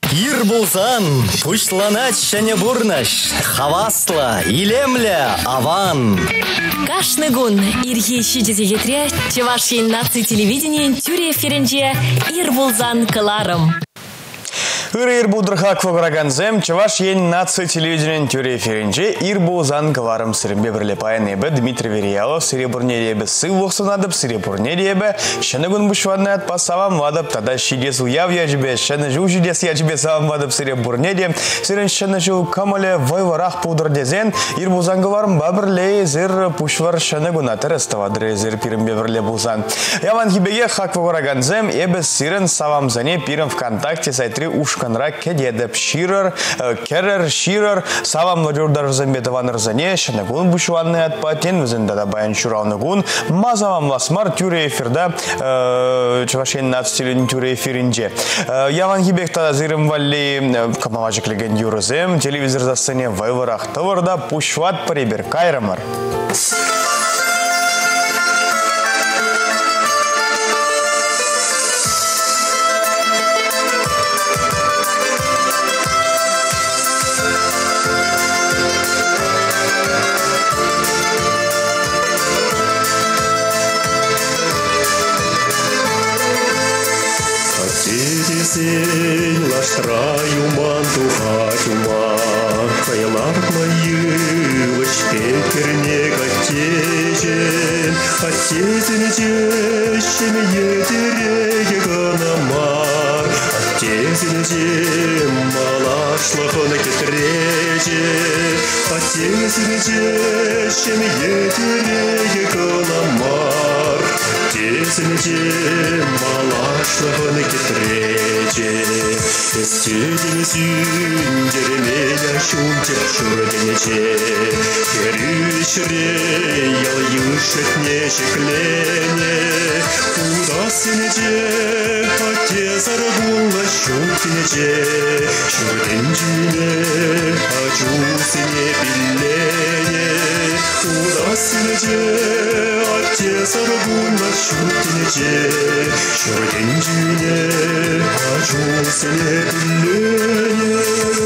Ир булсан, пушланач шәне бурнаш, хавасла, илемля, аван. Кашны гун ирхи шидезе гетре, чевашин наци телевидение тюре эфиринче ир булсан кыларым. Ир будырхак вограганзем, чеваш ен наци телевидение тюре эфиринче ир булсан кыларым сырымбе бірлепайын ебі Дмитрий Вериялов сыребурне ебі сывлықсын адып сыребурне ебі шәні гун бұшвадны атпа савам вадып тада шидес уяв яжбе шәні жу шидес яжбе савам вадып сыребурне де сырын шәні жу камале вайварах пудыр дезен ир булсан кыларым бабірле зір пушвар шәні гун атыр ыставадыры зір пирімбе бірле булсан. Яван хибеге хак вограганзем ебі сырын савам зане пирім ВКонтакте сайтри ушканрак кедедіп ширыр, керір, ширыр, савам вадюрдар замбетован рзане, шәні гун бұшвадны атпа тен візінде да баян шурауны гун мазавам ласмар тюре эфирда чевашен нацтелін тюре эфиринже. Яван хибек тада зырым валли камалажик леген юрызем, телевизор за сцене вайварах таварда пушвад парибер кайрамар. Лаштраю манту хатюма, кайлар мою, шпекерне катежен, отезен жещен едереге ганамар, отезен жем малашлахона кетреже, отезен жещен едереге ганамар, отезен жем малашлахона кетреже. Стедин зюндеременя шунтер шурденече, керюшре ял юшетне шеклене, удасынече, отезар була шунтенече, шурденчине, ачусыне биллене, удасынече, отезар була шунтенече, шурденчине, ачусыне биллене.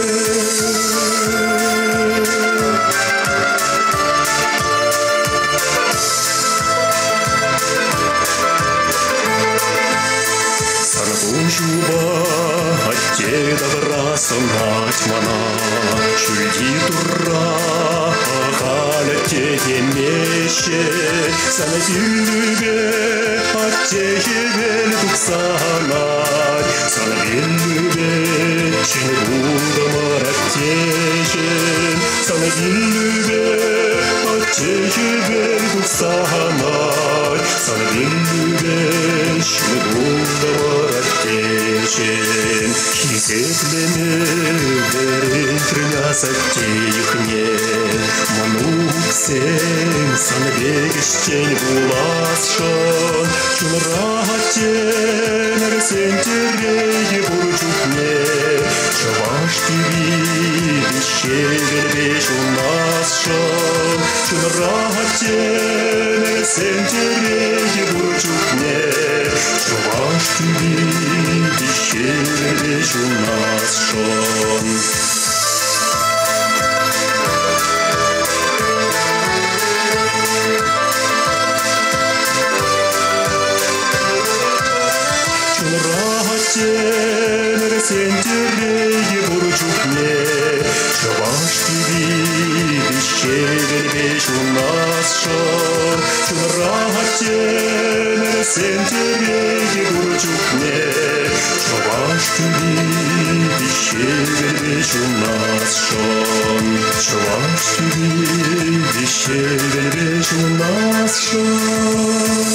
Сарбушуба отте добра сонать мана, шульди тура халя те меще, санабиллюбе отте хевель туксанать, санабиллюбе чингуда мараттежен, санабиллюбе отте хевель туксанать, санабиллюбе чингуда мараттежен, хизетлеме берен трынясатте юхне, мануксен санбегештен буласшон, чунрахаттен эрсентереге бурчукне, чаваш тиви бещевелбеш унасшон, чунрахаттен эрсентереге бурчукне, чаваш тиви бещевелбеш унасшон. Чунрахаттен эрсентереге бурчукне, чаваш тиви бещевелбеш унасшон, чунрахаттен эрсентереге бурчукне, чаваш тиви бещевелбеш унасшон, чаваш тиви бещевелбеш унасшон.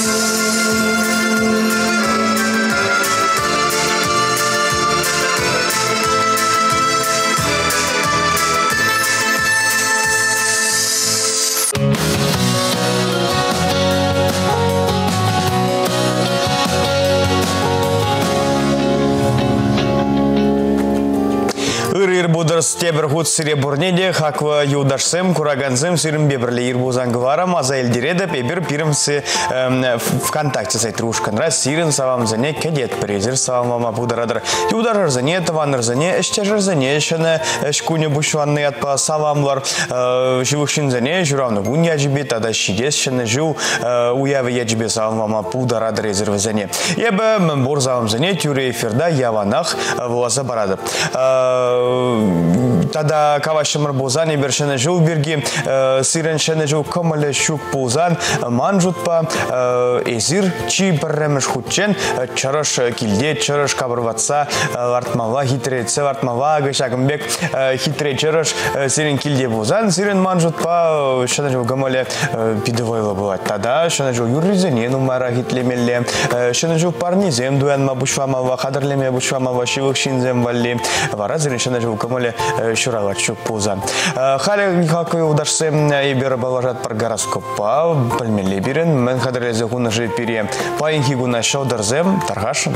Ыр будыр стебір худ серебурнеде хаква юдашсем кураганзем сирим бебрле ирбузан гварам азайлдиреде пебір пирімсі ВКонтакте сайтрушкан. Раз сирин савам зане кедет презир савам вама бударадыр. Юдар арзане, таван арзане, эштеж арзане, шыны шкуне бушванны атпа савамлар живушин зане, журавны гун яджибе, тада шидес шыны жу уявы яджибе савам вама бударадыр резерв зане. Ебі мбор савам зане тюре эфирда яванах воласа барады. Тада кавашымыр бозан ебершіні жыл берге сиреншіні жыл көмілі шук бозан манжутпа эзир чи бірреміш худчен чырыш килде чырыш кабырватса артмава хитреце артмава гышагымбек хитре чырыш сирен килде бозан сирен манжутпа шыны жыл көмілі пидывойлы болады. Тада шыны жыл юрризене нумара хитлемелі шыны жыл парнизем дуянма бушвамава қадырлеме бушвамава шивық шинзем валли вара зирен шыны жыл көмілі шурала чук бозан. Халі никакой удашсем ебері балажат пар гороскопа білмелі берін мен қадырлезе құны жи пере пайынхи гуна шаударзем тарғашын.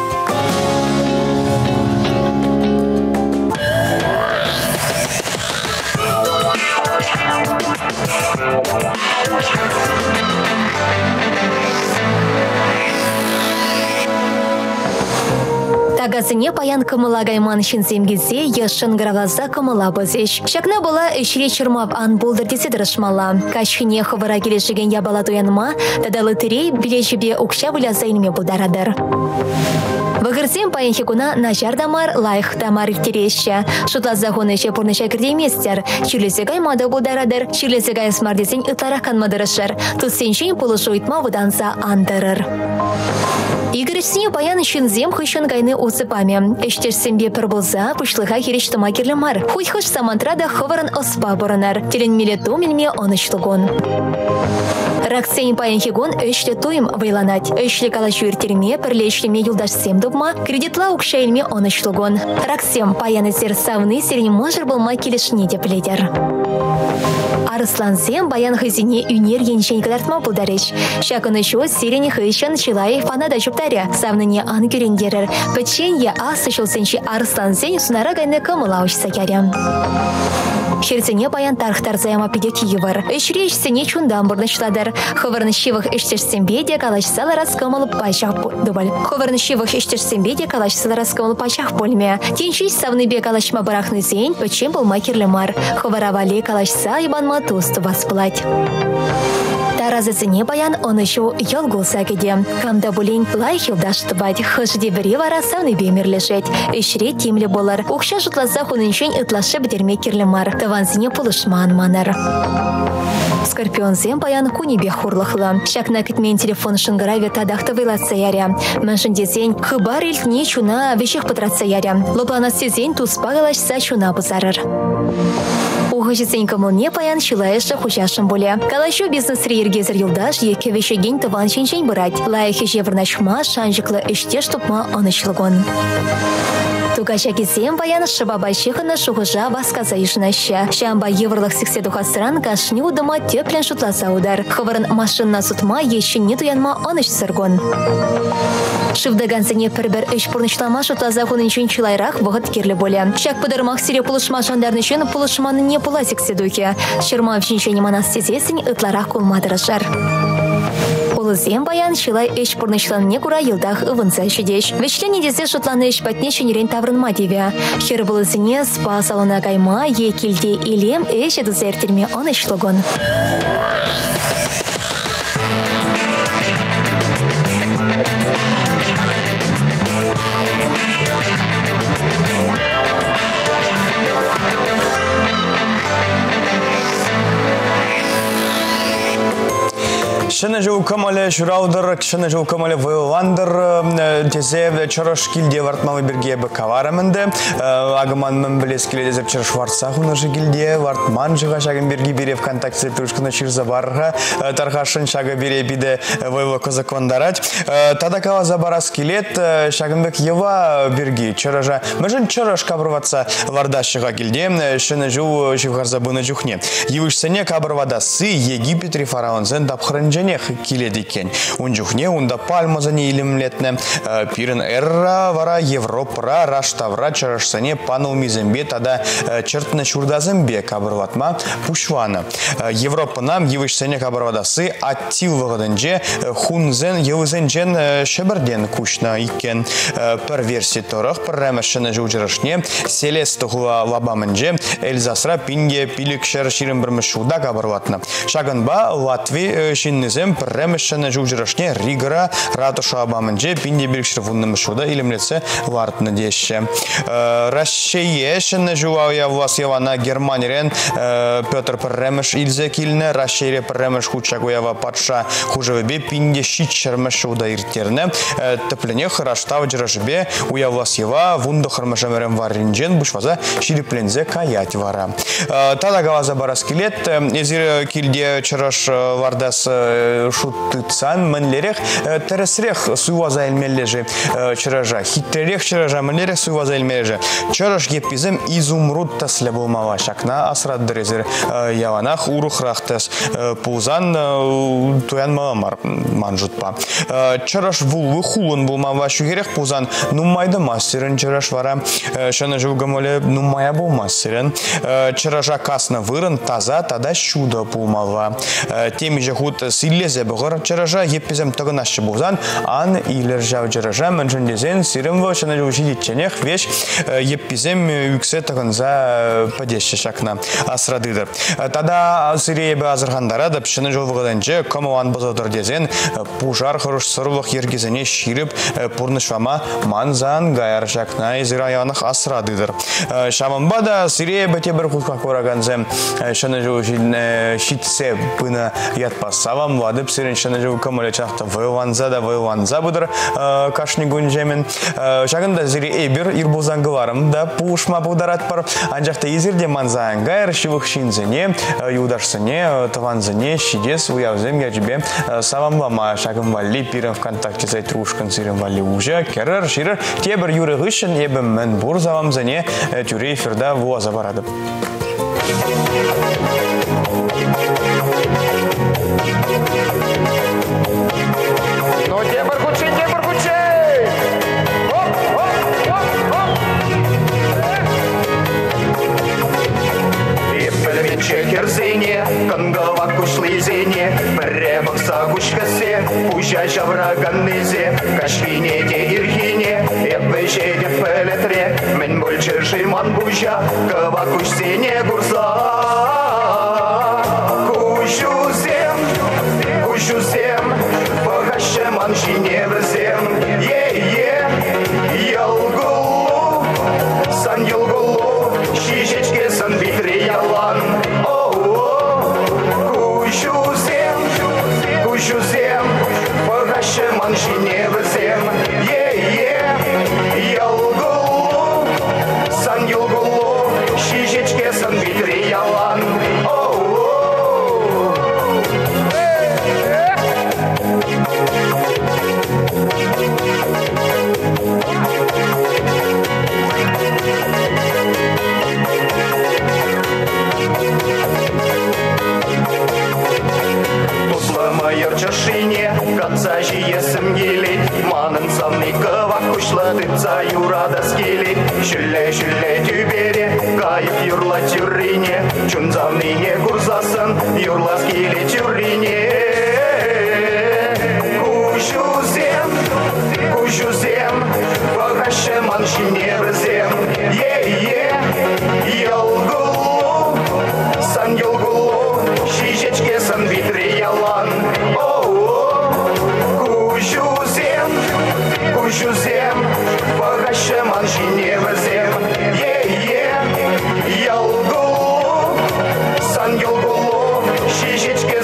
Тагазыне паян кымыла гайман шинземгезе ешын граваза кымыла бозеш. Шакна была эшре чырмап ан болдыр деседірішмала. Кашхине хывыра келешіген ябала туянма, тадалы тірей білешібе укша вылязайнме бударадыр. Вăгырсем паянхи куна начар дамар лайх тамар иртереща. Шутла захонеше пурныша кірдеместер. Чилесе гаймада бударадыр, чилесе гай смардесен ытларах канмадырышыр. Туссеншен пулышу итма вуданса андырыр. Игрышсіне паян шинзем хышын гайны осыпаме. Эштешсембе пір болса, пышлыға керештіма керлімар. Хуй-хыш самантрада хывырын оспа бұрынар. Теленмеле томелме онышлығын. Раксейн паянхигон өшлі тойым вайланать. Өшлі калашу иртерме пірлешлеме юлдашсем дұбма, кредитла укшайлме онышлығын. Раксем паяны сер савны серен можыр болма келешіне деп ледер. Арыслансем баян хызине үнер еншен кадартма бұлдарыш. Шакыны шо сирене хыщын шилай фанада жұптаря. Савныне ан көрендерір. Пөтшенге асы шылсенші арыслансен сунара гайны кымылауш сакярям. Херцене баян тархтар заяма пидек евар. Эшре ешсене чундан бұрнышладыр. Хывырны шивых эштешсембе де калашсалы раскымылы пачақ дубаль. Хывырны шивых эштешсембе де калашсалы раскымылы пачақ бөлме. Теншиш савны бе калашма барахны зейн, пөтшен болма керлемар. Хывыра вале калашса ибанма тусты васплать. Таразысыне баян оны шо елгулса кеде. Камда булин лай хилдашты бать. Хышде біре вара савны бемерлешет. Эшре темлі болар. Укша жұтласа хуныншен ытлашы бідерме керлемар. Тавансыне пулышман манар. Скорпионсем баян кунебе хурлықлы. Шакна кітмен телефон шыңғыраве тадақты вайлатса яря. Мәншін десен, хыбар илтне чуна вешек пытратса яря. Лоплана сезен туспағалашса чуна бұзарыр. Уғышысен кымылне паян шилайышы хушашын боле. Калашу бизнес рейергезір юлдаш еке вешеген таван шеншен бұрать. Лайықы жевірнашма шанжықлы іштеш тұпма онышлығын. Тугаша кезем баян шыбаба шихына шуғыжа басказа ешінашы. Шамба еврлық сіксе дұхасыран кашны удыма теплен шутласа удар. Хывырын машынна сутма ешінне туянма оныш сыргон. Шывдагансыне пір-бір үш пұрнышлама шутлаза хуныншын чылайрақ вғыт керлі боле. Шак пыдырмақ сире пулышма жандарнышын пулышманы не пула сіксе дұхе. Шырма вшіншені манас сезесін ытларақ кулмадырышар. Улызем баян шилай эш пурнышланне кура йылдах ывынса шидеш. Вечлен десе шутланы эш патне шенерен таврынма деве. Хер булызыне спа салона кайма е килде илем эш эдузертерме онышлыгон. Шыны жыл көмілі жүраудыр, шыны жыл көмілі вайландыр, тезе чырыш килде вартмалы бірге бі каварымынды. Агыман мен білес келедезіп чырыш вартсақ ұны жы келде, вартман жыға шағын берге бере ВКонтакте тұрышқыны чырза барға, тарғашын шағы бере биді вайлы көзіквандарать. Тада кава забарас келет, шағынбек ева берге чырыжа. Мүжін чырыш кабырватса варда шыға келде, шыны жыл живғарза бұны жүхне. Евішсене кабырвадасы Египет рефараунзен дапқырын Германия киледекен. Унжухне унда пальмазане илемлетне. Пирен эрра вара Европра раштавра чарашсане панул мизембе тада чертна чурдазембе кабырватма пушвана. Европа нам евышсене кабырвадасы аттил вагаденже хунзен евзенжен шеберден кушна икен. Пер версия торах пер ремешене жужрашне селесто хуа лабамынже Эльзасра пинге пиликшер ширин бірмішуда кабырватна. Шаганба Латви шиннезем пер ремешене жужрашне Ригара ратуша абамынже пинге пиликшер вуннымышуда илемлесе вартны деші. Россия шене жуауя влас явана Германирен Петр Перремеш Ильзе килне, Россия Перремеш хучагуява патша хужевебе пинге щитшермеш уда иртерне. Теплене храштав джражбе уя влас ява вунда хармашамерем варинжен бушваза шириплензе каять вара. Тада гаваза бараскелет езир килде чараш вардас шуттыцан менлерех тересрех суйваза элмеллеже чаража хитререх чаража менлерех суйваза элмеллеже чараш епизем изумруд тасле булмава шакна асрад дрезер яванах урухрахтас пузан туян маламар манжутпа чараш вулвы хулун булмава шугерех пузан нуммайды мастерен чараш вара шана жугамоле нуммая булмастерен чаража касна вырын таза тада шуда булмава теми же худ силлезе бұғыр чаража епизем тығынашы бұзан ан илер жау чаража мәншіндезен сирымвы шана жугшидетченех веш епизем үксе тығынза падеші шакна асрадыдыр. Тада сирейбі азырхандара да пшыны жолвығыданчы комуан бұзадыр дезен пужар құрыш сырвық ергезіне ширіп пұрнышвама манзан гайар шакна езір аяғынық асрадыдыр. Шамынба да сирейбі тебір құтқа қораганзем шыны жол шитсе бұны ятпасавам вадып сирен шыны жол көмілі чақты вайланза да вайланза бұдыр кашны гүнжемен. Шағында зире эбір ирбузангыларым да пушма бұдаrat бар. Анжақта езерде манзаан гайр шивық шинзене, юдашсыне, таванзене, шидес уявзем яджбе савамлама шагым валли пирен ВКонтакте зайтрушкан сирен валли уже керер ширер тебір юры ғышын ебім мен бұр завамзене тюре эфирда вуаза барады. Керзине, кангава кушлизине, пребок сагушкасе, пуща жавраганнизе, кашвинеде ирхине, эпвежеде пелетре, мен больше шиман бужа, кава кушсине гурза. Кушузем, погашеман шиневзем, ялгулу, сан ялгулу, шишечке сан витре ялан. Кушузем, погашеман шиневзем, ялгулу, сан ялгулу, шишечке сан витре ялан. Майор чашине, конца жиесым гели, манын самный кывак кушлатыца юрада скели. Шүлле тюбере, кайып юрла тюрине, чунзамныне гурзасын, юрла скели тюрине. Кушузем, погашеман шиневзем, ялгулу, сан ялгулу, шишечке сан витре ялан. Кушузем, погашеман шиневзем, ялгулу, сан ялгулу, шишечке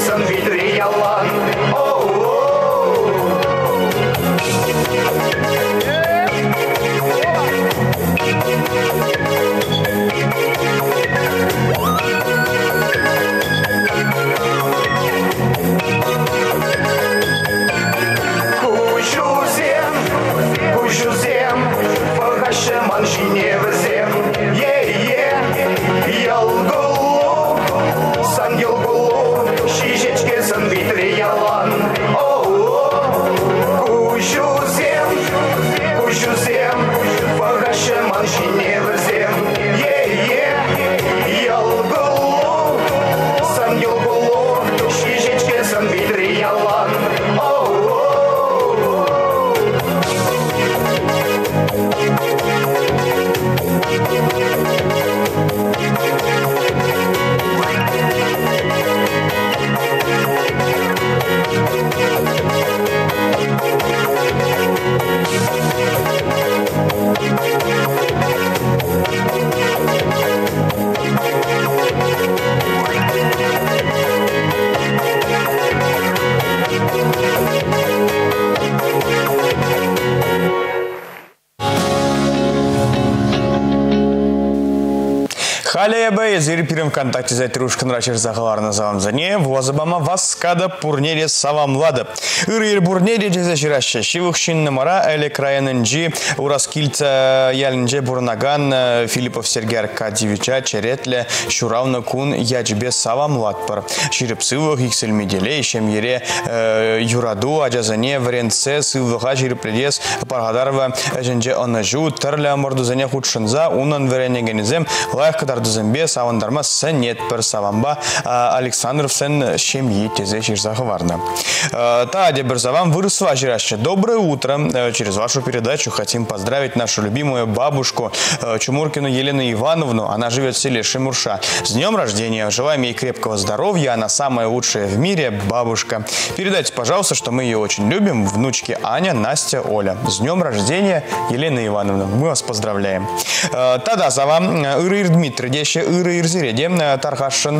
Халебе, зири пирим контакте за трушкан рачер захаларна завам зане, возабама васкада пурнере савамлады. Ыр бурнере жезешираща, шивухшин намара, эле краянынжи, ураскильца ялинже бурнаган, Филиппов Сергей Аркадьевича, черетле, шуравна кун ячбе савамладпар. Ширип сывых, иксель меделей, шем ере юраду, аджазане, варенце, сывыха, ширип ледес, паргадарова, женже онажу, тырля морду зане худшинза, унан веренегенезем, лайх дузембе савандарма сенет пер савамба Александров сен шемьи тезе ширзахварна. Та дебер завам выросла жираще. Доброе утро. Через вашу передачу хотим поздравить нашу любимую бабушку Чумуркину Елену Ивановну. Она живет в селе Шимурша. С днем рождения. Желаем ей крепкого здоровья. Она самая лучшая в мире бабушка. Передайте, пожалуйста, что мы ее очень любим. Внучки Аня, Настя, Оля. С днем рождения, Елена Ивановна. Мы вас поздравляем. Тада завам Ирыр Дмитрий. Деше ыры ирзиреде тархашын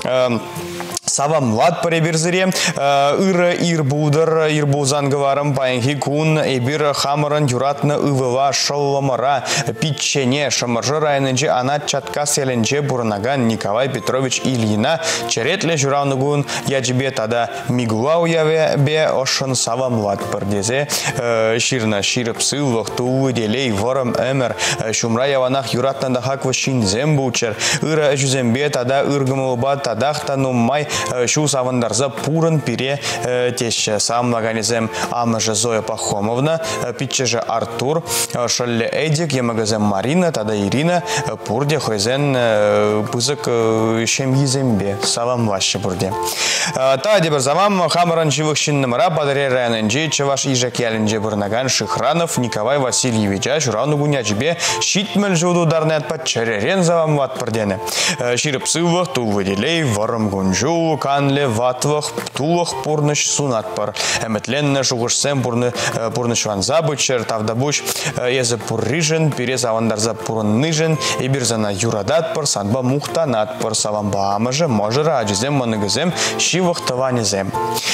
Савам лад паребирзире, ыры ирбудыр, ирбузан говорам, паянхи кун, эбир хамаран юратны ывыва шалламара, питчене, шамаржы райнынче, ана чатка селенче бурнаган Николай Петрович Ильина, черетле журавныгун, яджибе тада мигуа уяве бе ошын савам лад пардезе, ширна ширып сылвах, туы делей ворам эмер, шумра яванах юратны дахак шинзем бучер, ыры жузембе тада ыргымылба тадахта нуммай, Шу савандарза пурын пире теща сам лаганизем амажа Зоя Пахомовна, питчеже Артур, шалле Эдик, ямагазем Марина, тада Ирина, пурде хойзен пызык шемьизембе, савам ваще пурде. Та дебер завам хамаран живых шиннамара падаре районенджи, чеваш ижак ялинже бурнаган Шихранов Николай Васильевича, шурану гунячбе, щитмель жуду дарнет под черерен завам ват пурдене. Ширып сывах, тул выделей, вором гунжу, канле ватвах тулах пурныш сунатпар. Эметленне шугушсем пурныш ванза бучер тавдабуш езе пуррижен, перез авандарза пурынныжен, и бирзана юрадатпар, санба мухтанатпар, савамба амаже, можера аджизем манагазем, шивах таванезем.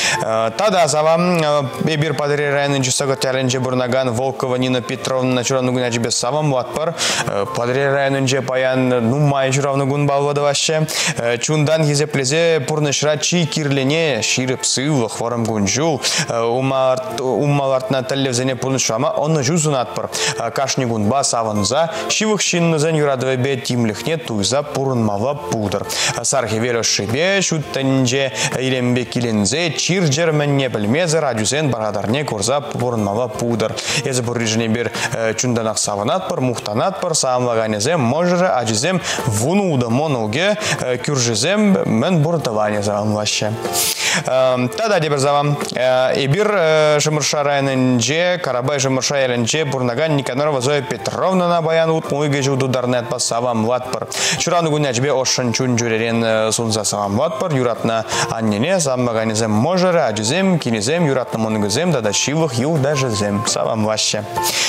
Тада завам эбир падаре районынче сагатяренче бурнаган Волкова Нина Петровна чуравнугуначбе савам ватпар, падаре районынче паян нумай чуравнугун балвадаваще, чундан езеплезе пурнышра чи кирлене ширып сывых ворам гунжул уммалартна телевзене пурнышама онны жузунатпар кашнигун бас аванза шивых шиннызен юрадвебе тимлихне туйза пурнмава пудр сархи верошибе шуттанже илембе килензе чирджерменне білмезе радюзен барадарне курза пурнмава пудр езе буррижне бер чунданах саванатпар мухтанатпар самлаганезем можера аджизем вунуда монуге кюржизем мен буртаване завам ваще. Тада дебер завам эбир Шимурша районынче, Карабай Шимурша ялинче бурнаган Никанорова Зоя Петровна на баян ут муйге жуду дарнет па савам латпар. Чурану гунячбе ошын чун журерен сунза савам латпар, юратна аннене саммаганезем можера, аджизем, кинезем, юратна монгызем, тада шивых ю даже зем савам ваще.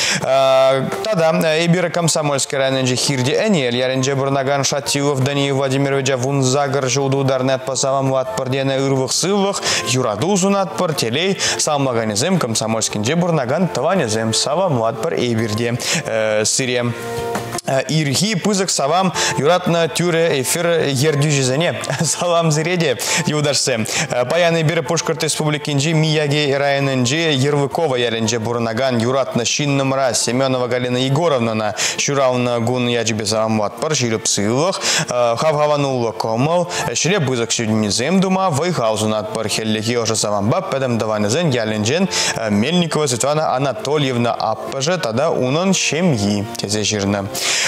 Тада эбир Комсомольский районынче хирде энел ялинче бурнаган Шатилов Даниил Владимировича вунзагар жуду дарнет па савам латпар дене ырвых сылвых, юраду зунатпар, телей, самлаганезем, Комсомольскинже бурнаган таванезем, савам латпар эбирде сире. Ирхи пызык савам юратна тюре эфир ердюжизене салам зиреде юдашсем паяны бир Пушкарт республикинжи Мияги районынжи Ервыкова ялинже бурнаган юратна шиннымра Семенова Галина Егоровна на шуравна гун яджбе савам латпар ширып сылых хавхаванула комал шире пызык сюднизем дума вайхаузунатпар хеллехи ожа савамба педем даванезен ялинжен Мельникова Светлана Анатольевна аппаже тада унон шемьи тезе жирна.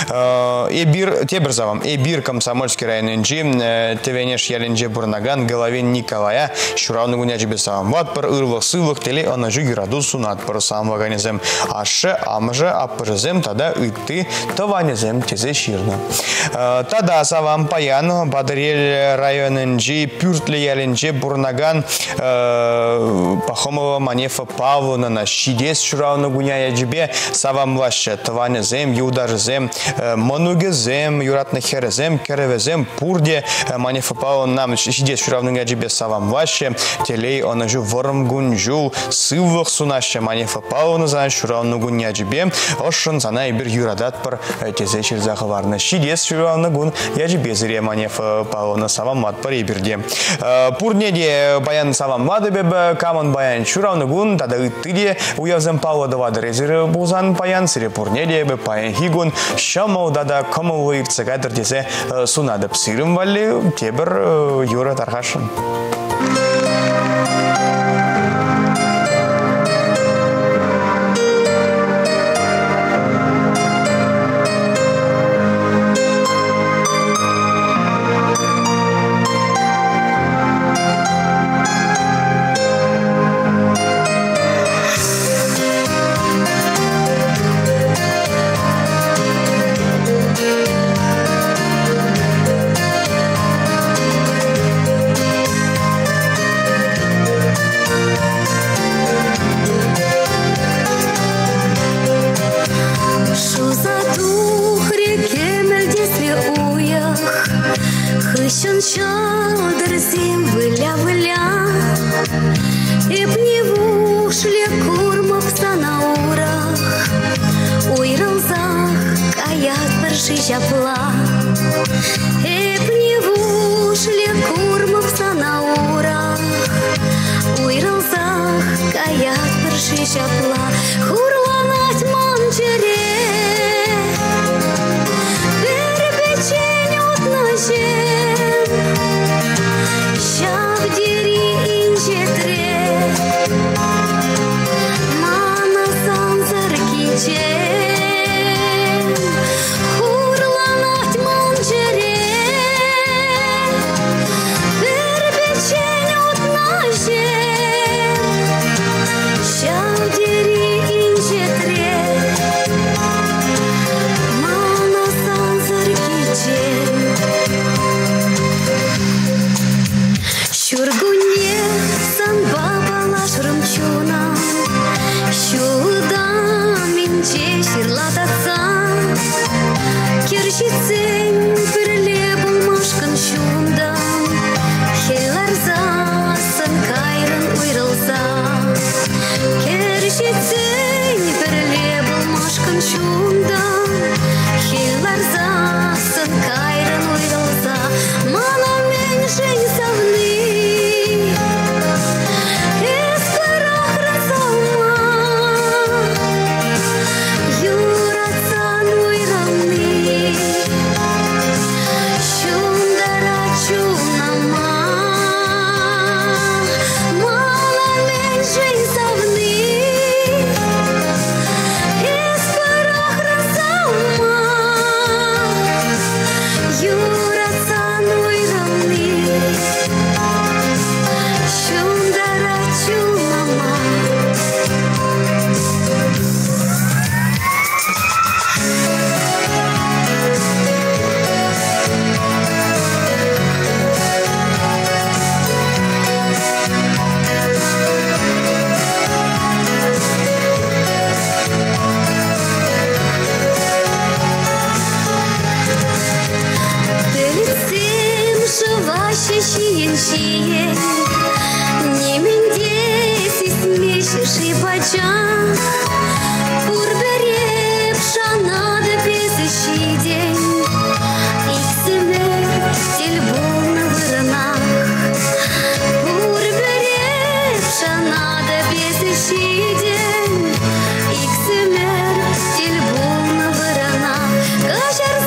Эбир теберзавам эбир Комсомольский районынче тевенеш ялинже бурнаган Головин Николая шуравны гуняжбе савам ватпар ырвых сылвых телей онажу юраду сунатпар самлаганезем аше амаже аппажезем тада ытты таванезем тезе ширна. Тада савам паян Бадарель районынче пюртле ялинже бурнаган Пахомова Манефа Павловна на щидес шуравны гуняжбе савам ваще таванезем юдарзем Монугезем, юратны херезем, керевезем, пурде, манифапау нам шидес шуравның әжібе савам ваще, телей оны жу вырымгун жу, сывық сунаще манифапауны зан шуравныгун әжібе, ошын зана бір юрадат бір тезе шелзақы варны. Шидес шуравныгун әжібе зіре манифапауны савам ват бір ебірде. Пурнеде баян савам вады бебі, камын баян шуравныгун, тада үттіде уявзым пауыды вады резері бұзан баян, сіре пурнеде бі баян хигун, шамаудада камылы ирцегадыр десе сунады псырым вали, тебір юра тарғашын.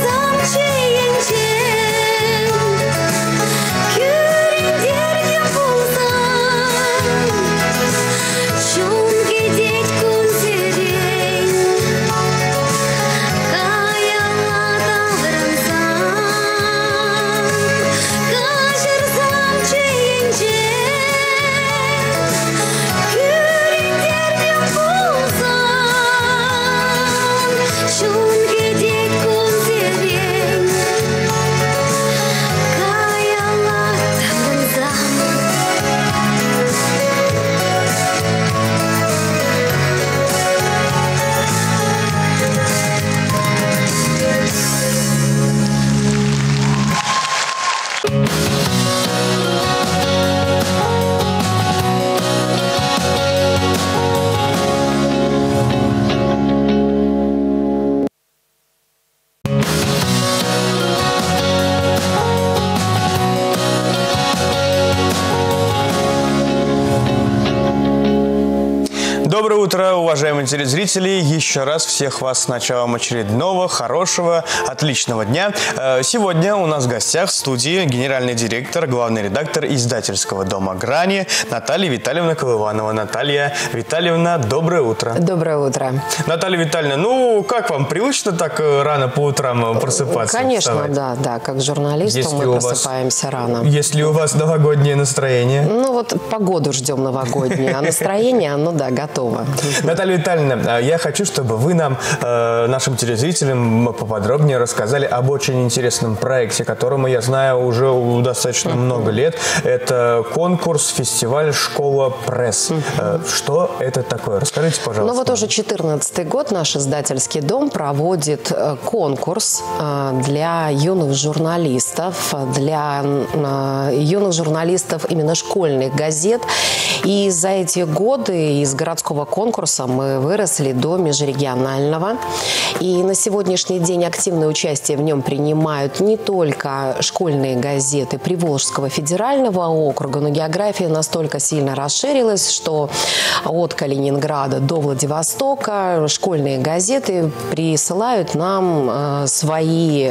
Kürin derken bu Доброе утро, уважаемые телезрители. Еще раз всех вас с началом очередного, хорошего, отличного дня. Сегодня у нас в гостях в студии генеральный директор, главный редактор издательского дома «Грани» Наталья Витальевна Колыванова. Наталья Витальевна, доброе утро. Доброе утро. Наталья Витальевна, как вам, привычно так рано по утрам просыпаться? Конечно, вставать? да, как журналисту мы просыпаемся рано. Есть ли у вас новогоднее настроение? Погоду ждем новогоднюю, а настроение, готово. Наталья Витальевна, я хочу, чтобы вы нам, нашим телезрителям, поподробнее рассказали об очень интересном проекте, которому я знаю уже достаточно много лет. Это конкурс, фестиваль «Школа пресс». Что это такое? Расскажите, пожалуйста. Уже 14-й год наш издательский дом проводит конкурс для юных журналистов, именно школьных газет. И за эти годы из городского конкурса мы выросли до межрегионального. И на сегодняшний день активное участие в нем принимают не только школьные газеты Приволжского федерального округа, но география настолько сильно расширилась, что от Калининграда до Владивостока школьные газеты присылают нам свои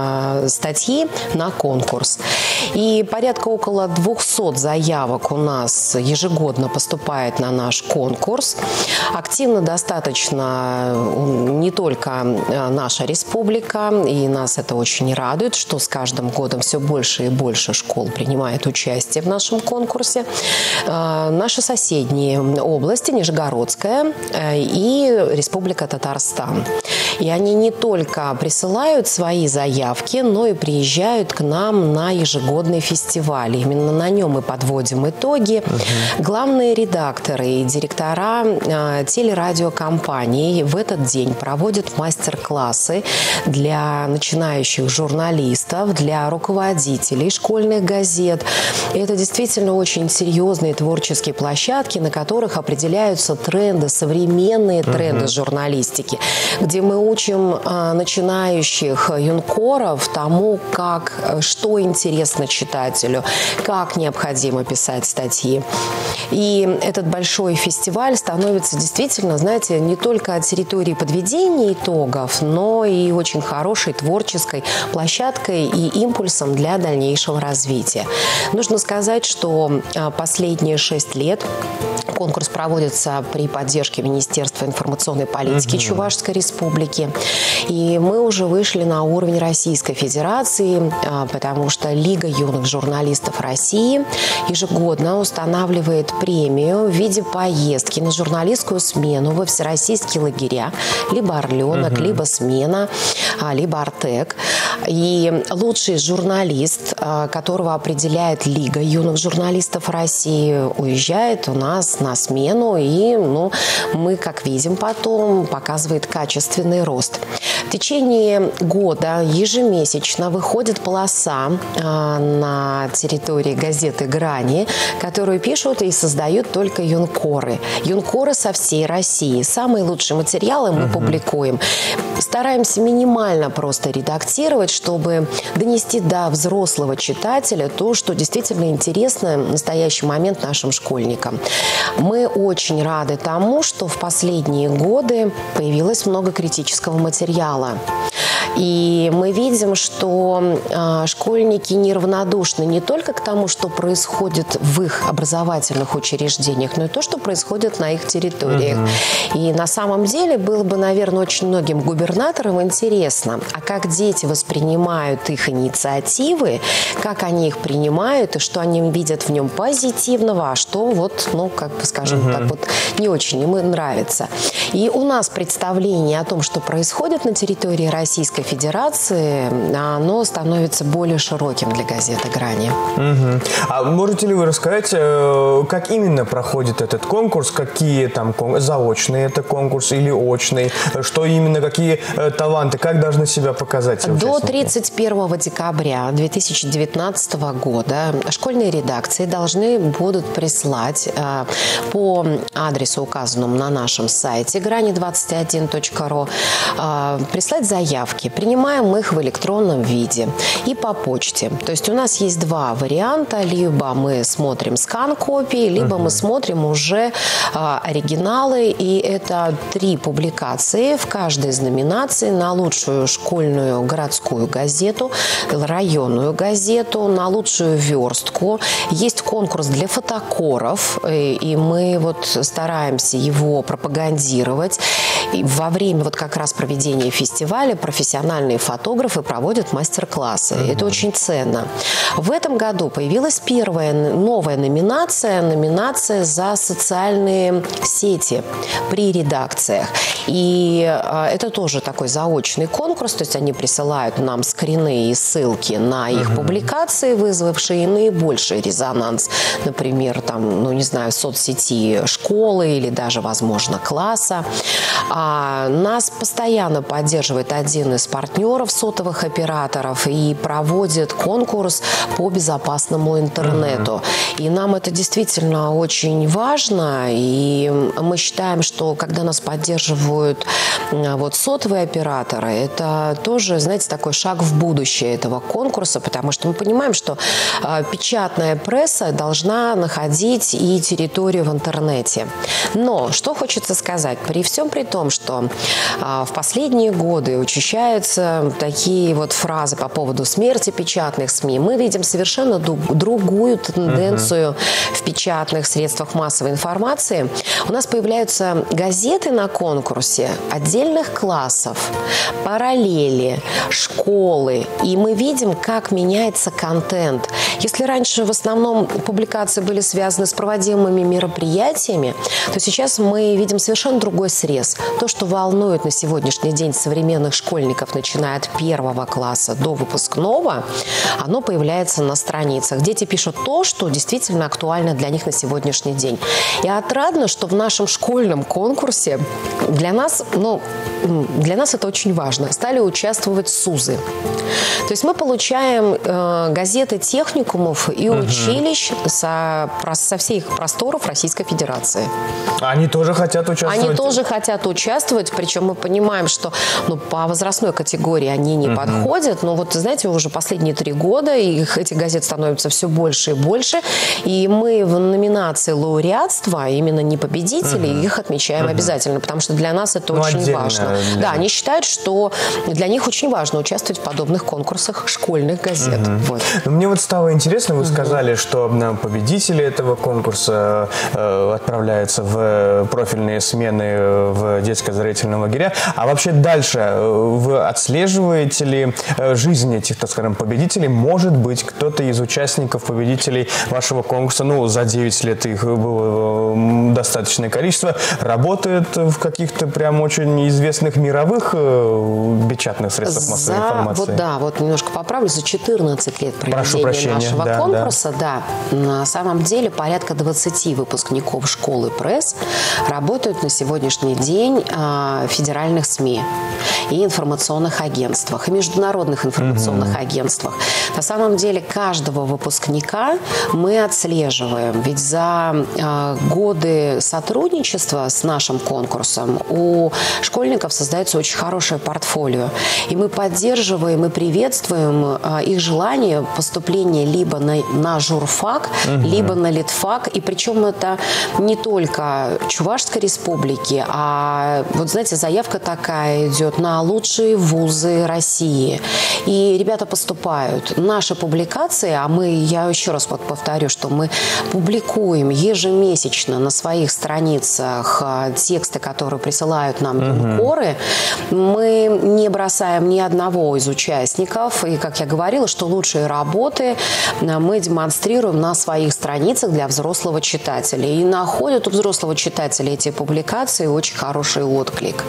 статьи на конкурс. И порядка около 200 заявок у нас ежегодно поступает на наш конкурс. Активно достаточно не только наша республика, и нас это очень радует, что с каждым годом все больше и больше школ принимает участие в нашем конкурсе. Наши соседние области, Нижегородская и Республика Татарстан. И они не только присылают свои заявки, но и приезжают к нам на ежегодный фестиваль. Именно на нем мы подводим итоги. Главные редакторы и директора телерадиокомпаний в этот день проводят мастер-классы для начинающих журналистов, для руководителей школьных газет. И это действительно очень серьезные творческие площадки, на которых определяются тренды, современные тренды журналистики, где мы учим начинающих юнкоров тому, что интересно читателю, как необходимо писать статьи. И этот большой фестиваль становится действительно, знаете, не только территорией подведения итогов, но и очень хорошей творческой площадкой и импульсом для дальнейшего развития. Нужно сказать, что последние 6 лет конкурс проводится при поддержке Министерства информационной политики Чувашской Республики. И мы уже вышли на уровень Российской Федерации, потому что Лига юных журналистов России ежегодно устанавливает премию в виде поездки на журналистскую смену во всероссийские лагеря, либо «Орленок», либо «Смена», либо «Артек». И лучший журналист, которого определяет Лига юных журналистов России, уезжает у нас на смену, и мы, как видим потом, показывает качественный рост. В течение года ежемесячно выходит полоса на территории газеты «Грани», которую пишут и создают только юнкоры. Юнкоры со всей России. Самые лучшие материалы мы публикуем. Стараемся минимально просто редактировать, чтобы донести до взрослого читателя то, что действительно интересно в настоящий момент нашим школьникам. Мы очень рады тому, что в последние годы появилось много критического материала. И мы видим, что школьники неравнодушны не только к тому, что происходит в их образовательных учреждениях, но и то, что происходит на их территориях. И на самом деле было бы, наверное, очень многим губернаторам интересно, а как дети воспринимают их инициативы, как они их принимают, и что они видят в нем позитивного, а что скажем так, не очень им нравится. И у нас представление о том, что происходит на территории Российской Федерации, оно становится более широким для газеты «Грани». А можете ли вы рассказать, как именно проходит этот конкурс? Какие там заочный это конкурс или очный? Что именно, какие таланты, как должны себя показать все участники? До 31 декабря 2019 года школьные редакции должны будут прислать по адресу, указанному на нашем сайте grani21.ru, прислать заявку заявки. Принимаем их в электронном виде и по почте. То есть у нас есть два варианта. Либо мы смотрим скан копии, либо мы смотрим уже оригиналы. И это 3 публикации в каждой из номинаций: на лучшую школьную городскую газету, районную газету, на лучшую верстку. Есть конкурс для фотокоров, и мы вот стараемся его пропагандировать. И во время вот как раз проведения фестиваля профессиональные фотографы проводят мастер-классы. Это очень ценно. В этом году появилась первая новая номинация за социальные сети при редакциях. И это тоже такой заочный конкурс, то есть они присылают нам скрины и ссылки на их публикации, вызвавшие наибольший резонанс, например, там, ну не знаю, в соцсети школы или даже, возможно, класса. Нас постоянно поддерживает один из партнеров сотовых операторов и проводит конкурс по безопасному интернету. И нам это действительно очень важно, и мы считаем, что когда нас поддерживают вот сотовые операторы, это тоже, знаете, такой шаг в будущее этого конкурса, потому что мы понимаем, что печатная пресса должна находить и территорию в интернете. Но что хочется сказать, при всем при том, что в последние годы учащаются такие вот фразы по поводу смерти печатных СМИ, мы видим совершенно другую тенденцию в печатных средствах массовой информации. У нас появляются газеты на конкурсе отдельных классов, параллели, школы, и мы видим, как меняется контент. Если раньше в основном публикации были связаны с проводимыми мероприятиями, то сейчас мы видим совершенно другой срез. То, что волнует на сегодняшний день современных школьников, начиная от 1 класса до выпускного, оно появляется на страницах. Дети пишут то, что действительно актуально для них на сегодняшний день. И отрадно, что в нашем школьном конкурсе для нас это очень важно, стали участвовать СУЗы. То есть мы получаем газеты техникумов и училищ со всех просторов Российской Федерации. Они тоже хотят участвовать? Они тоже хотят участвовать, причем мы понимаем, что по возрастной категории они не подходят, но вот, знаете, уже последние 3 года этих газет становится все больше и больше, и мы в номинации лауреатства, именно не победителей, их отмечаем обязательно, потому что для нас это очень важно. Да, они считают, что для них очень важно участвовать в подобных конкурсах школьных газет. Вот. Мне вот стало интересно, вы сказали, что победители этого конкурса отправляются в профильные смены в детско-оздоровительные лагеря. А вообще дальше вы отслеживаете ли жизнь этих, так скажем, победителей? Может быть, кто-то из участников, победителей вашего конкурса, за 9 лет их было достаточное количество, работает в каких-то прям очень известных мировых печатных средствах массовой информации? Вот немножко поправлю, за 14 лет проведения нашего конкурса, на самом деле порядка 20 выпускников школы пресс работают на сегодняшний день в федеральных СМИ и информационных агентствах, и международных информационных агентствах. На самом деле каждого выпускника мы отслеживаем, ведь за годы сотрудничества с нашим конкурсом у школьников создается очень хорошее портфолио, и мы поддерживаем и приветствуем их желание поступления либо на журфак, либо на литфак, и причем это не только Чувашской республики, а вот знаете, заявка такая идет на лучшие вузы России, и ребята поступают. Наши публикации, я еще раз повторю, что мы публикуем ежемесячно на своих страницах тексты, которые присылают нам юнкоры, мы не бросаем ни одного из участников, и, как я говорила, что лучшие работы мы демонстрируем на своих страницах для взрослого читателя. И находят у взрослого читателя эти публикации очень хороший отклик.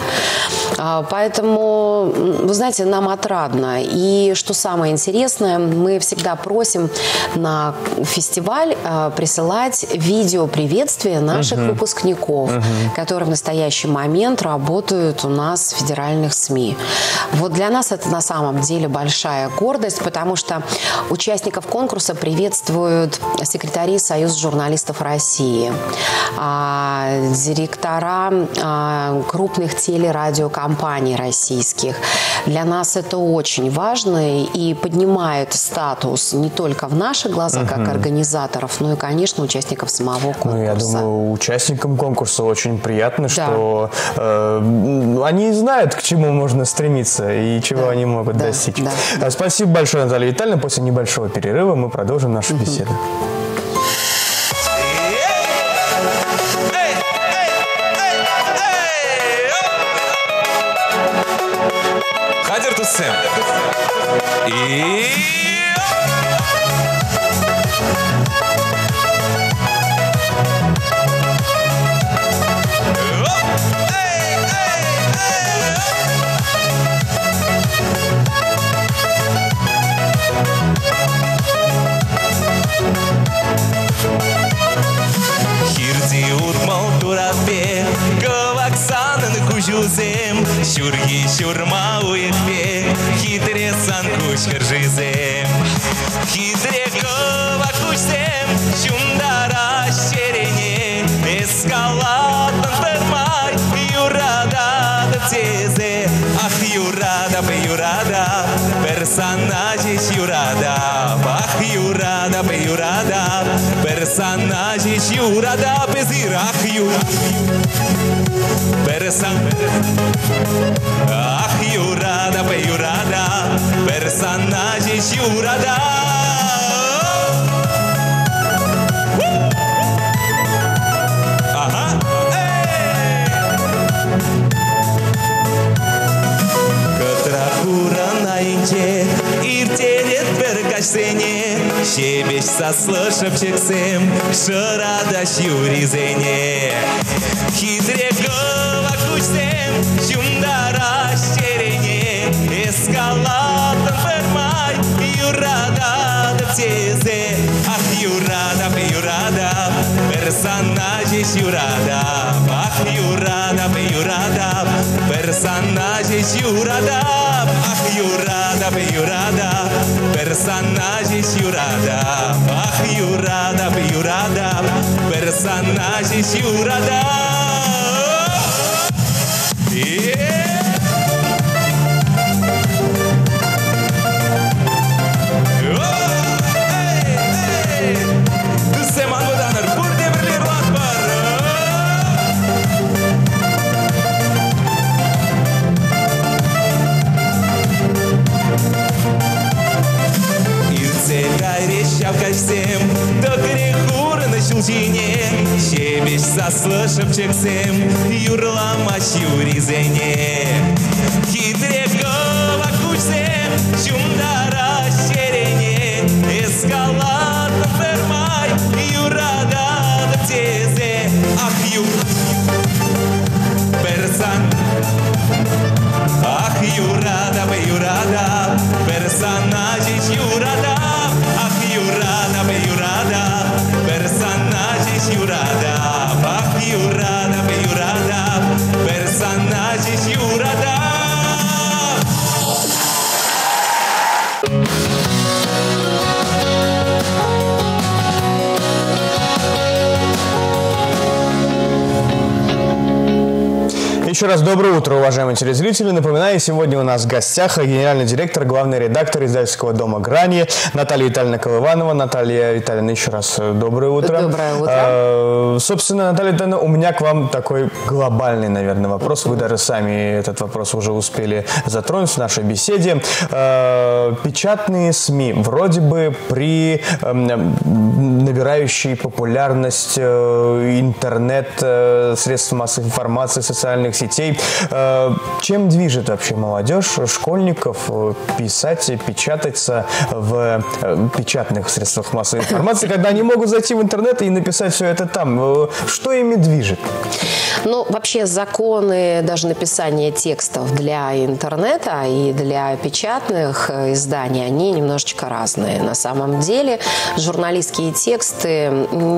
Поэтому, вы знаете, нам отрадно. И что самое интересное, мы всегда просим на фестиваль присылать видео приветствия наших выпускников, которые в настоящий момент работают у нас в федеральных СМИ. Вот для нас это на самом деле большая гордость, потому что участников конкурса приветствуют секретари Союза журналистов России, директора крупных телерадиокомпаний российских. Для нас это очень важно и поднимает статус не только в наших глазах, как организаторов, но и, конечно, участников самого конкурса. Ну, я думаю, участникам конкурса очень приятно, что они знают, к чему можно стремиться и чего они могут достичь. Да. Спасибо большое, Наталья Витальевна. После небольшого перерыва мы продолжим нашу беседу. Хадер Туссем. И... Хирди урмал турапе, говаксанын кужузем, шурги шурма уехпе, хитресан кучкар жизем. Хитре говак кучсем, шумдара щерене, эскалатан термай, юрада да тезе, ах юрада бе юрада, персонажи юрада, ах юрада бе юрада, персонажи юрада безир, ах ах юрада бе юрада, персонажи юрада. Иртерет бергашсене, щебеч сослышав чексем, шарадаш юризене. Хитре говак кучсем, шумдара щерене, эскалатан фермай, юрада да тезе, ах юрада бе юрада, персонажи юрада, ах юрада бе юрада, персонажи юрада. Ах, юрада, бе юрада, персонажи юрада. Ах, юрада, бе юрада, персонажи юрада. Всем до грехур на щелчине, щебеч сослышав чексем, юрламаш юризене. Хитре говак кучсем, шумдара щерене, эскалатан фермай, юрада да тезе, ах ю персан, ах юрада бе юрада, персонажи юрада. Юрада, бе юрада, персонажи юрада, ах юрада, бе юрада, персонажи юрада. Еще раз доброе утро, уважаемые телезрители. Напоминаю, сегодня у нас в гостях генеральный директор, главный редактор издательского дома «Грани» Наталья Витальевна Колыванова. Наталья Витальевна, еще раз доброе утро. Доброе утро. Собственно, Наталья Витальевна, у меня к вам такой глобальный, наверное, вопрос. Вы даже сами этот вопрос уже успели затронуть в нашей беседе. Печатные СМИ вроде бы при набирающей популярность интернет, средств массовой информации, социальных сетей. Чем движет вообще молодежь, школьников писать, печататься в печатных средствах массовой информации, когда они могут зайти в интернет и написать все это там? Что ими движет? Ну, вообще законы даже написания текстов для интернета и для печатных изданий, они немножечко разные. На самом деле журналистские тексты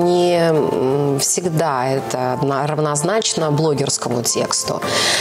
не всегда это равнозначно блогерскому тексту.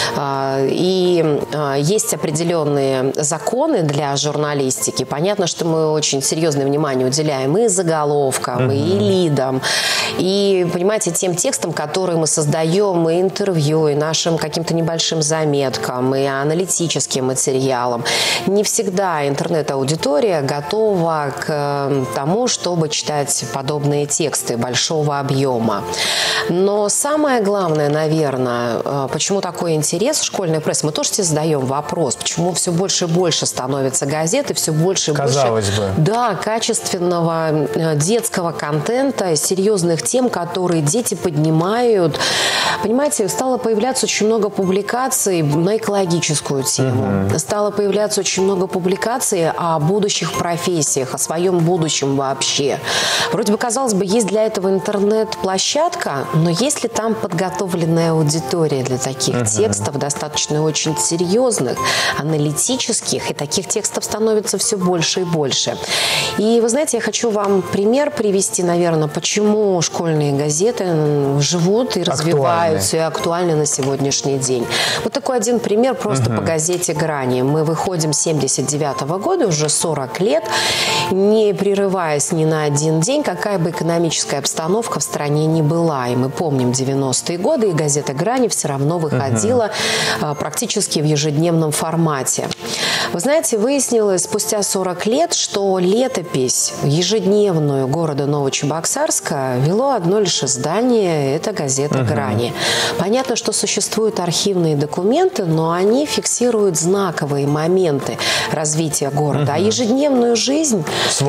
И есть определенные законы для журналистики. Понятно, что мы очень серьезное внимание уделяем и заголовкам, и лидам, и, понимаете, тем текстам, которые мы создаем, и интервью, и нашим каким-то небольшим заметкам, и аналитическим материалам. Не всегда интернет-аудитория готова к тому, чтобы читать подобные тексты большого объема. Но самое главное, наверное, почему такой интерес в школьной прессе, мы тоже себе задаем вопрос, почему все больше и больше становится газет, и все больше и Казалось больше бы. Да, качественного детского контента, серьезных тем, которые дети поднимают. Понимаете, стало появляться очень много публикаций на экологическую тему. Стало появляться очень много публикаций о будущих профессиях, о своем будущем вообще. Вроде бы, казалось бы, есть для этого интернет-площадка, но есть ли там подготовленная аудитория для таких текстов, достаточно очень серьезных, аналитических, и таких текстов становится все больше и больше. И вы знаете, я хочу вам пример привести, наверное, почему школьные газеты живут и развиваются, и актуальны на сегодняшний день. Вот такой один пример просто по газете «Грани». Мы выходим с 1979 года, уже 40 лет, не прерываясь ни на один день, какая бы экономическая обстановка в стране ни была. И мы помним 90-е годы, и газета «Грани» все равно выходила практически в ежедневном формате. Вы знаете, выяснилось спустя 40 лет, что летопись ежедневную города Новочебоксарска вело одно лишь издание – это газета «Грани». Понятно, что существуют архивные документы, но они фиксируют знаковые моменты развития города. А ежедневную жизнь…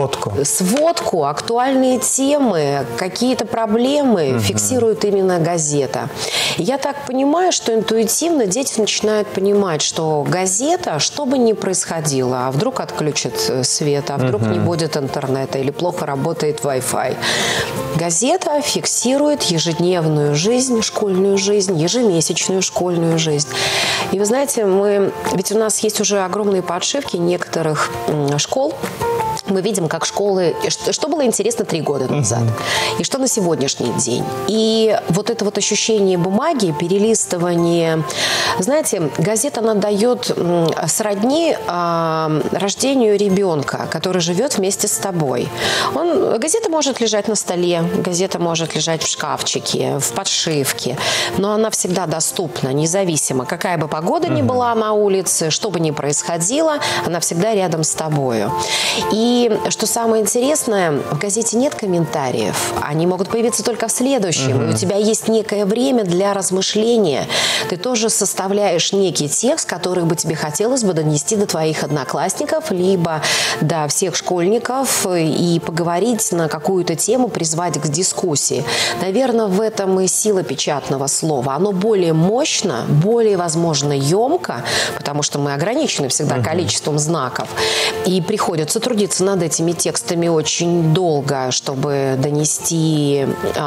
Сводку, актуальные темы, какие-то проблемы фиксирует именно газета. И я так понимаю, что интуитивно дети начинают понимать, что газета, что бы ни происходило, а вдруг отключат свет, а вдруг не будет интернета или плохо работает Wi-Fi. Газета фиксирует ежедневную жизнь, школьную жизнь, ежемесячную школьную жизнь. И вы знаете, ведь у нас есть уже огромные подшивки некоторых школ. Мы видим, как школы… Что было интересно 3 года назад, и что на сегодняшний день. И вот это вот ощущение бумаги, перелистывание… Знаете, газета, она дает сродни рождению ребенка, который живет вместе с тобой. Газета может лежать на столе, газета может лежать в шкафчике, в подшивке, но она всегда доступна, независимо, какая бы погода ни была на улице, что бы ни происходило, она всегда рядом с тобою. И что самое интересное, в газете нет комментариев. Они могут появиться только в следующем. И у тебя есть некое время для размышления. Ты тоже составляешь некий текст, который бы тебе хотелось бы донести до твоих одноклассников, либо до всех школьников и поговорить на какую-то тему, призвать к дискуссии. Наверное, в этом и сила печатного слова. Оно более мощно, более, возможно, емко, потому что мы ограничены всегда количеством знаков. И приходится трудиться над этими текстами очень долго, чтобы донести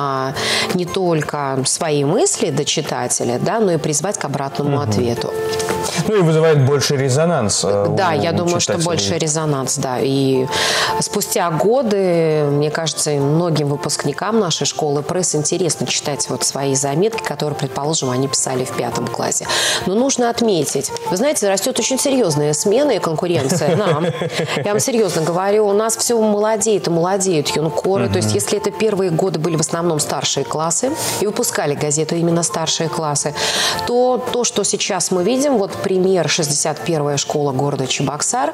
не только свои мысли до читателя, да, но и призвать к обратному ответу. Ну и вызывает больше резонанс. Да, я думаю, что больше резонанс, да. И спустя годы, мне кажется, многим выпускникам нашей школы пресс интересно читать вот свои заметки, которые, предположим, они писали в 5 классе. Но нужно отметить, вы знаете, растет очень серьезная смена и конкуренция нам. Я вам серьезно говорю, у нас все молодеет и молодеют юнкоры. То есть, если это первые годы были в основном старшие классы и выпускали газету именно старшие классы, то что сейчас мы видим, вот пример 61-я школа города Чебоксар.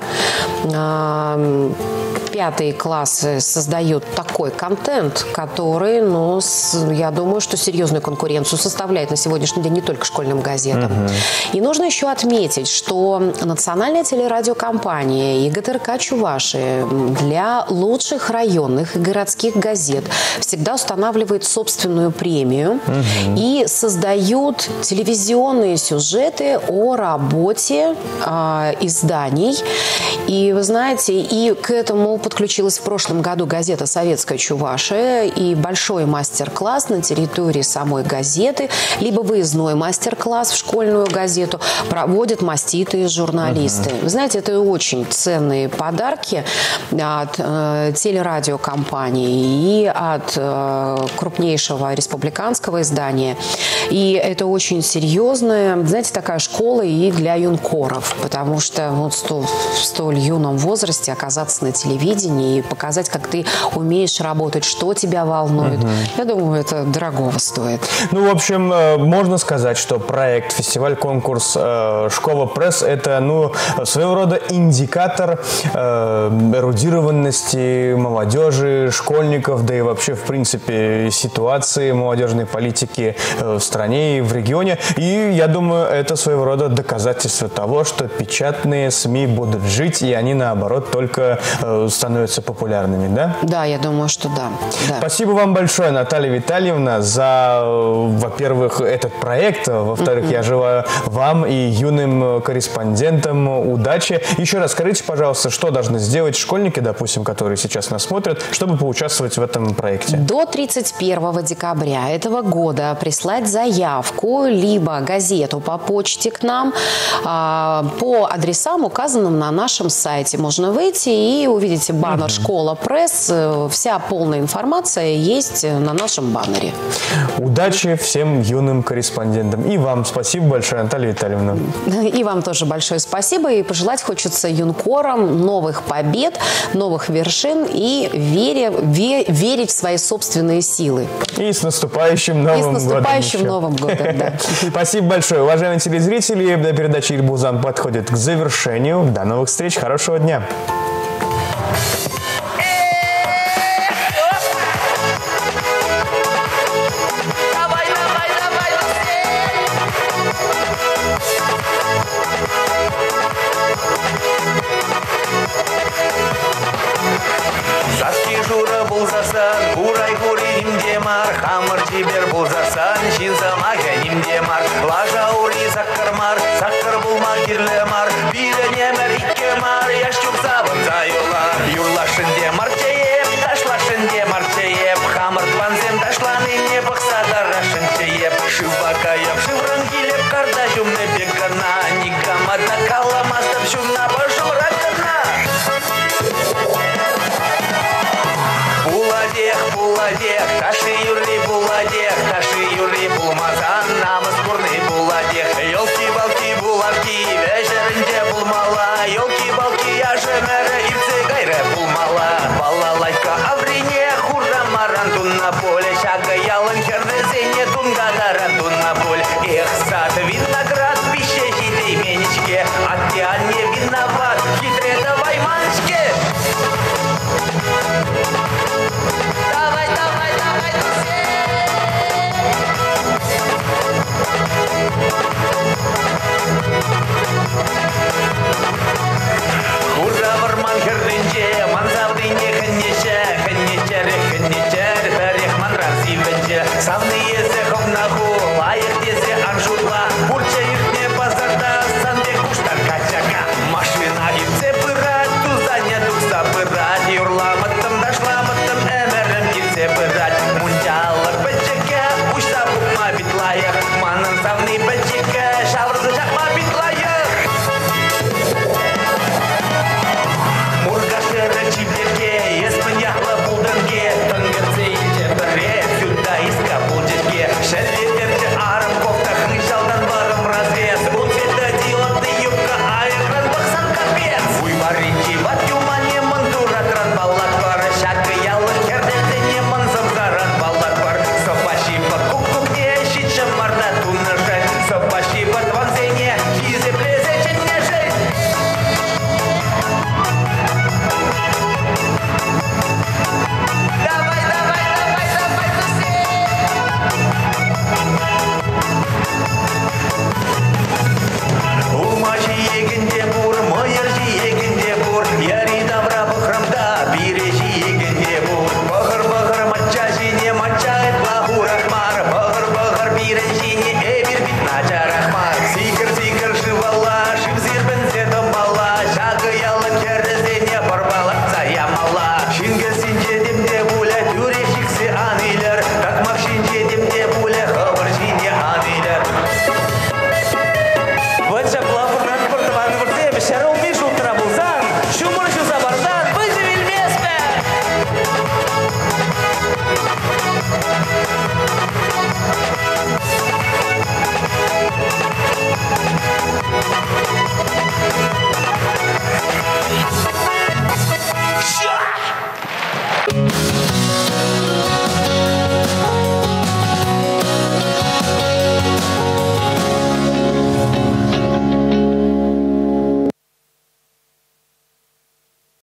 5 классы создают такой контент, который, я думаю, что серьезную конкуренцию составляет на сегодняшний день не только школьным газетам. И нужно еще отметить, что национальная телерадиокомпания и ГТРК Чувашии для лучших районных и городских газет всегда устанавливает собственную премию и создают телевизионные сюжеты о работе изданий. И вы знаете, и к этому подключилась в прошлом году газета «Советская Чувашия» и большой мастер-класс на территории самой газеты, либо выездной мастер-класс в школьную газету проводят маститые журналисты. Вы знаете, это очень ценные подарки от телерадиокомпании и от крупнейшего республиканского издания. И это очень серьезная, знаете, такая школа и для юнкоров, потому что вот в столь юном возрасте оказаться на телевидении и показать, как ты умеешь работать, что тебя волнует, я думаю, это дорогого стоит. Ну, в общем, можно сказать, что проект, фестиваль-конкурс «Школа пресс» – это, ну, своего рода индикатор эрудированности молодежи, школьников, да и вообще, в принципе, ситуации молодежной политики в стране и в регионе. И, я думаю, это своего рода доказательство того, что печатные СМИ будут жить, и они, наоборот, только становятся популярными, да? Да, я думаю, что да. Спасибо вам большое, Наталья Витальевна, за, во-первых, этот проект, во-вторых, я желаю вам и юным корреспондентам удачи. Еще раз скажите, пожалуйста, что должны сделать школьники, допустим, которые сейчас нас смотрят, чтобы поучаствовать в этом проекте? До 31 декабря этого года прислать заявку, либо газету по почте к нам по адресам, указанным на нашем сайте. Можно выйти и увидите баннер «Школа пресс». Вся полная информация есть на нашем баннере. Удачи всем юным корреспондентам. И вам спасибо большое, Наталья Витальевна. И вам тоже большое спасибо. И пожелать хочется юнкорам новых побед, новых вершин и верить в свои собственные силы. И с наступающим Новым годом. И с наступающим Новым годом, да. Спасибо большое. Уважаемые телезрители, передача «Ирбузан» подходит к завершению. До новых встреч. Хорошего дня. Жура булзасан, бурай гури имдемар, хамыр жибер булзасан, шинзамага имдемар, лажа ури заккармар, заккар булма кирлемар, бире немер иккемар, яшчук забын заюлар, юрлашын демар чееп, ташлашын демар чееп, хамыр тванзем ташланы не бақса дарашын чееп, шывакаеп, шыврын килеп, карда жумны бекана, никамадна каламастып жумна башым ракана. Буладех, таши юрли буладех,